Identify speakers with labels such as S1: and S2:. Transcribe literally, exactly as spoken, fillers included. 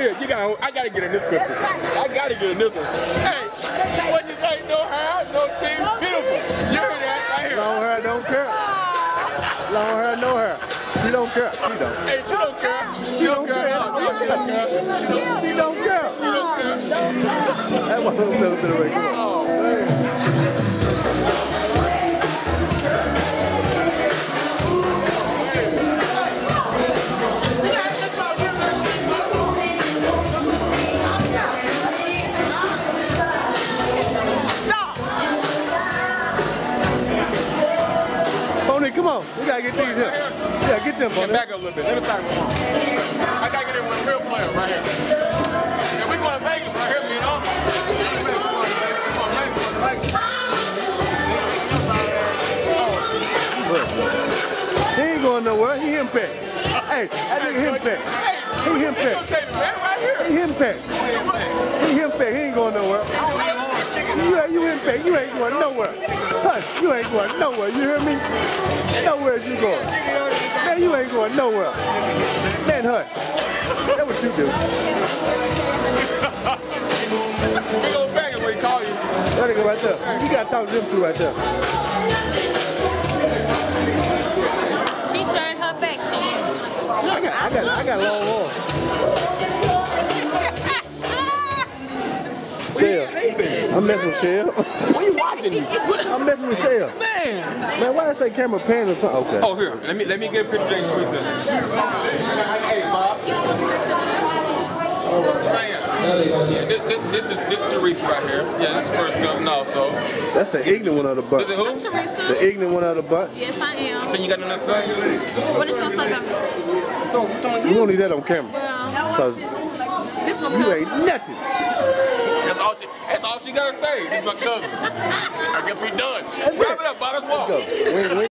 S1: here, you got. I gotta get in this picture. I gotta get in this one. Hey, what you say? No hair, no teeth, beautiful. You heard that right here.
S2: Long hair, don't care. Long hair, no hair. She don't care. She don't.
S1: Hey, she don't care. She don't care. She don't care.
S2: She don't care.
S1: She don't care.
S2: That was a little bit of race.
S1: Oh.
S2: Come on, we gotta get these here. Yeah, get them, buddy.
S1: Back up a little bit. Let me start. I gotta get in with a real player right here. And we going to Vegas right here, you know?
S2: He ain't going nowhere. He henpecked. Hey, that nigga henpecked. He henpecked. He henpecked. He henpecked. He ain't going nowhere. You, you henpecked. You ain't going nowhere. Hush, you ain't going nowhere. You hear me? Nowhere you going. Man, you ain't going nowhere. Man, hush. That's what you do.
S1: We go back and we call you.
S2: That nigga right there. You gotta talk to them two right there.
S3: She turned her back to you. Look,
S2: I got, I got, I got long arms. Shell. I'm messing with Shell.
S1: What are you watching?
S2: I'm messing with Shell.
S1: Man.
S2: Man, why I say camera pan or something? Okay.
S1: Oh, here. Let me let me get a picture of that. Hey, Bob. Right here. Yeah, this, this, this is this is Teresa right here. Yeah, this is first cousin also.
S2: That's the ignorant one of the butt.
S1: This is who?
S3: I'm Teresa.
S2: The ignorant one of the butt.
S3: Yes, I am.
S1: So you got nothing to say?
S3: What is your son?
S2: You don't need that on camera. Cause
S3: This one
S2: you ain't nothing.
S1: That's all she, that's all she gotta say. This is my cousin. I guess we done. Wrap it up, Bob. Let's walk.
S2: Go.